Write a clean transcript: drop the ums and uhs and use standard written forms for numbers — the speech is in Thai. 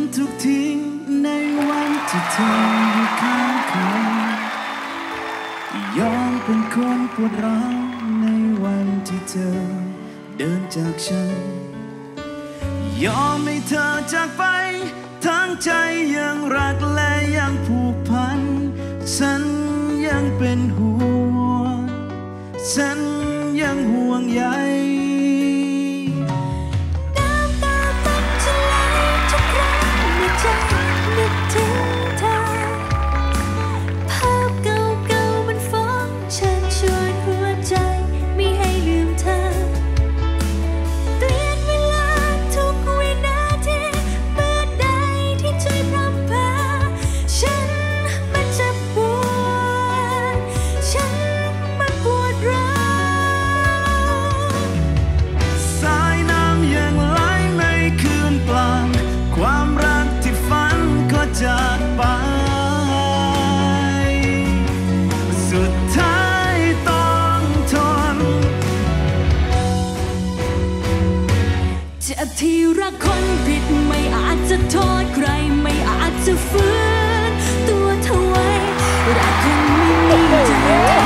ทุกทีในวันที่เธออยู่ข้างเขายอมเป็นคนปวดร้าวในวันที่เธอเดินจากฉันยอมให้เธอจากไปทั้งใจยังรักและยังผูกพันฉันยังเป็นห่วงฉันยังห่วงใยน้ำตามันจะไหลทุกครั้งเมื่อใจนึกถึงเธอภาพเก่าๆมันฟ้องเชิญชวนหัวใจไม่ให้ลืมเธอเปลี่ยนเวลาทุกวินาทีเมื่อใดที่ใจพร่ำเพอฉันมันจะปวดฉันมันปวดร้าวสายน้ำยังไหลไม่คืนเปล่าความรักที่ฝันก็จากไปสุดท้ายต้องทนเจ็บที่รักคนผิดไม่อาจจะโทษใครไม่อาจจะฟื้นตัวเธอไว้รักคนไม่มีใจ